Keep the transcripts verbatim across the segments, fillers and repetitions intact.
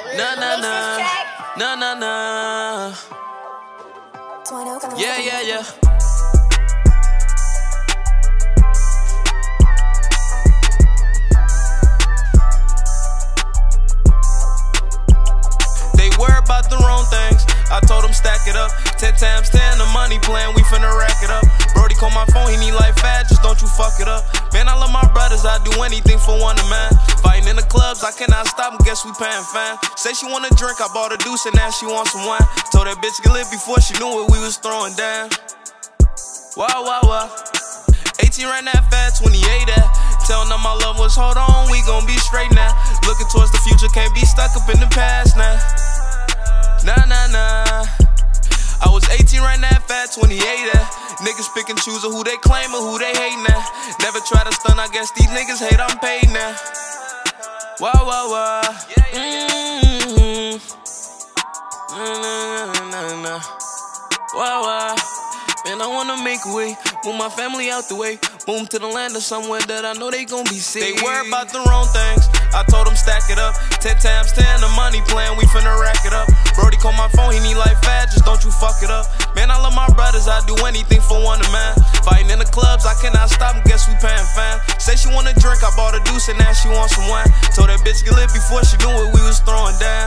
Nah, nah, nah. Nah, nah, nah. Yeah, yeah, yeah. They worry about the wrong things. I told them stack it up. Ten times ten, the money plan, we finna rack it up. Brody call my phone, he need life fast, just don't you fuck it up. Man, I love my brothers, I do anything for one of man. Fighting in the clubs, I cannot stop them, guess we paying fine. Say she wanna drink, I bought a deuce and now she want some wine. Told that bitch get lit before she knew what we was throwing down. Wow, wow, wow. eighteen ran that fat, twenty-eight at. Telling them my love was, hold on, we gon' be straight now. Looking towards the future, can't be stuck up in the past now. Nah, nah, nah. I was eighteen, right now, fat, twenty-eight at. Niggas pick and choose who they claim or who they hate now. Never try to stun, I guess these niggas hate, I'm paid now. Wow, wow, wow. Mm-hmm. Nah, nah, nah, nah, nah. Wow, wow. Man, I wanna make a way, move my family out the way, move to the land or somewhere that I know they gon' be safe. They worry about the wrong things, I told them stack it up. Ten times ten, the money plan, we finna rack it up. Brody call my phone, he need life fast, just don't you fuck it up. Man, I love my brothers, I do anything for one of man. Fighting in the clubs, I cannot stop them, guess we paying fine. Say she wanna drink, I bought a deuce and now she want some wine. Told that bitch get lit before she knew what we was throwing down.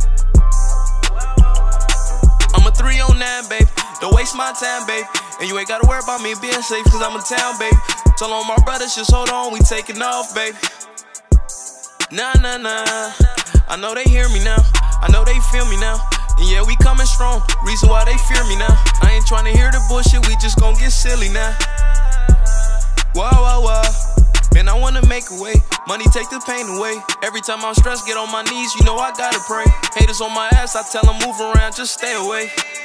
I'm a three oh nine, babe. Don't waste my time, babe. And you ain't gotta worry about me being safe, cause I'm in town, babe. Tell all my brothers, just hold on, we taking off, babe. Nah, nah, nah. I know they hear me now, I know they feel me now. And yeah, we coming strong, reason why they fear me now. I ain't trying to hear the bullshit, we just gon' get silly now. Wow, wow, wow. Man, I wanna make a way, money take the pain away. Every time I'm stressed, get on my knees, you know I gotta pray. Haters on my ass, I tell them move around, just stay away.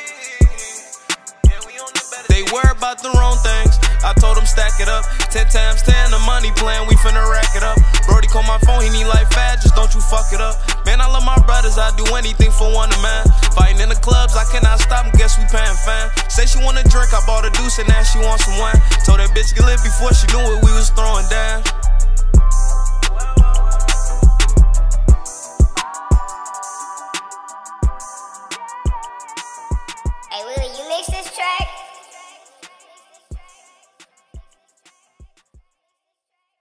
They worry about the wrong things, I told them stack it up. Ten times ten, the money plan, we finna rack it up. Brody call my phone, he need life fast, just don't you fuck it up. Man, I love my brothers, I do anything for one of man. Fighting in the clubs, I cannot stop them, guess we paying fine. Say she wanna drink, I bought a deuce and now she want some wine. Told that bitch get lit before she knew it.